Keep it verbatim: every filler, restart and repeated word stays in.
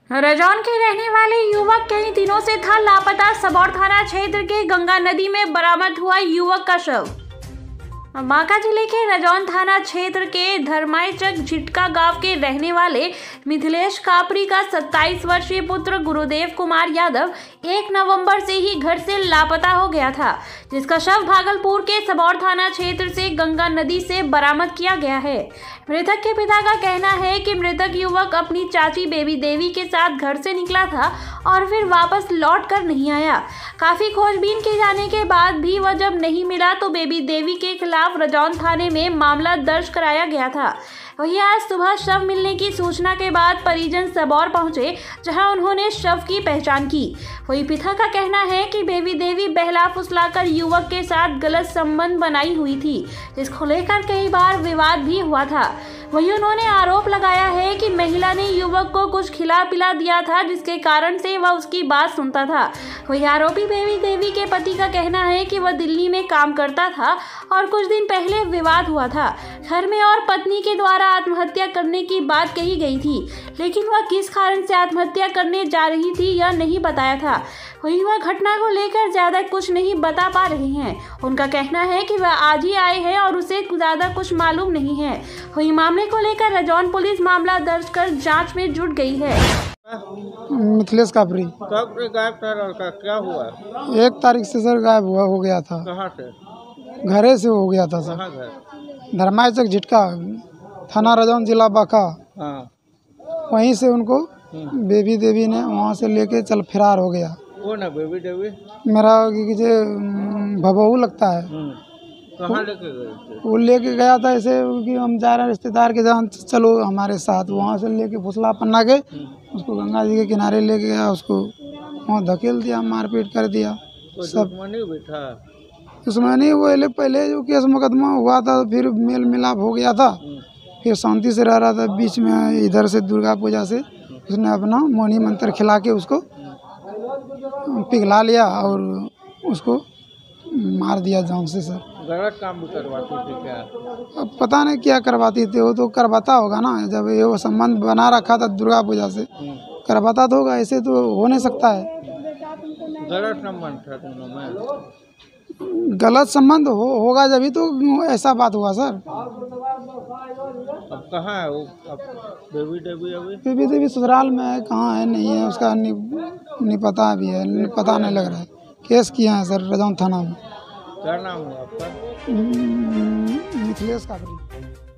रजौन के रहने वाले युवक कई दिनों से था लापता। सबौर थाना क्षेत्र के गंगा नदी में बरामद हुआ युवक का शव। बांका जिले के रजौन थाना क्षेत्र के धरमाईचक झिटका गांव के रहने वाले मिथिलेश कापरी का सत्ताईस वर्षीय पुत्र गुरुदेव कुमार यादव एक नवंबर से ही घर से लापता हो गया था, जिसका शव भागलपुर के सबौर थाना क्षेत्र से गंगा नदी से बरामद किया गया है। मृतक के पिता का कहना है कि मृतक युवक अपनी चाची बेबी देवी के साथ घर से निकला था और फिर वापस लौट कर नहीं आया। काफी खोजबीन किए जाने के बाद भी वह जब नहीं मिला तो बेबी देवी के खिलाफ रजौन थाने में मामला दर्ज कराया गया था। वहीं आज सुबह शव मिलने की सूचना के बाद परिजन सबौर पहुंचे, जहां उन्होंने शव की पहचान की। वहीं पिता का कहना है कि बेबी देवी बहला फुसलाकर युवक के साथ गलत संबंध बनाई हुई थी, जिसको लेकर कई बार विवाद भी हुआ था। वहीं उन्होंने आरोप लगाया है कि महिला ने युवक को कुछ खिला पिला दिया था, जिसके कारण से वह उसकी बात सुनता था। वहीं आरोपी बेबी देवी के पति का कहना है कि वह दिल्ली में काम करता था और कुछ दिन पहले विवाद हुआ था घर में और पत्नी के द्वारा आत्महत्या करने की बात कही गई थी, लेकिन वह किस कारण से आत्महत्या करने जा रही थी यह नहीं बताया था। वहीं वह घटना को लेकर ज्यादा कुछ नहीं बता पा रहे हैं। उनका कहना है कि वह आज ही आए हैं और उसे ज्यादा कुछ मालूम नहीं है। वहीं मामले को लेकर रजौन पुलिस मामला दर्ज कर जांच में जुट गई है। मिथिलेश कापरी कब से गायब था लड़का, क्या हुआ? एक तारीख से सर गायब हुआ हो गया था। कहाँ से? घरे से हो गया था सर। कहाँ घर? धरमाईचक झिटका, थाना रजौन, जिला बांका। हाँ। वहीं से उनको बेबी देवी ने वहाँ से लेके चल फरार हो गया। कौन है बेबी देवी? मेरा जे भबहू लगता है। कहाँ लेके गए थे? वो लेके गया था ऐसे कि हम जा रहे हैं रिश्तेदार के जहाँ, चलो हमारे साथ। वहाँ से लेके फुसला पन्ना के उसको गंगा जी के किनारे लेके गया, उसको वहाँ धकेल दिया, मारपीट कर दिया। सब भी था उसमें नहीं, वो पहले जो केस मुकदमा हुआ था फिर मेल मिलाप हो गया था, फिर शांति से रह रहा था। बीच में इधर से दुर्गा पूजा से उसने अपना मोनी मंत्र खिला के उसको पिघला लिया और उसको मार दिया जान से सर। गलत काम भी करवाती थी क्या? अब पता नहीं क्या करवाती थी, वो तो करवाता होगा ना। जब ये वो संबंध बना रखा था दुर्गा पूजा से, करवाता तो होगा, ऐसे तो हो नहीं सकता है। गलत संबंध था दोनों में? गलत संबंध हो होगा जब तो ऐसा बात हुआ सर। अब कहाँ है वो? अब बेबी देवी अभी बेबी देवी ससुराल में है, कहाँ है नहीं है उसका नहीं, नहीं पता भी है, नहीं पता नहीं लग रहा है। केस किया है सर रजौन थाना में। क्या नाम है आपका? मिथिलेश कापरी।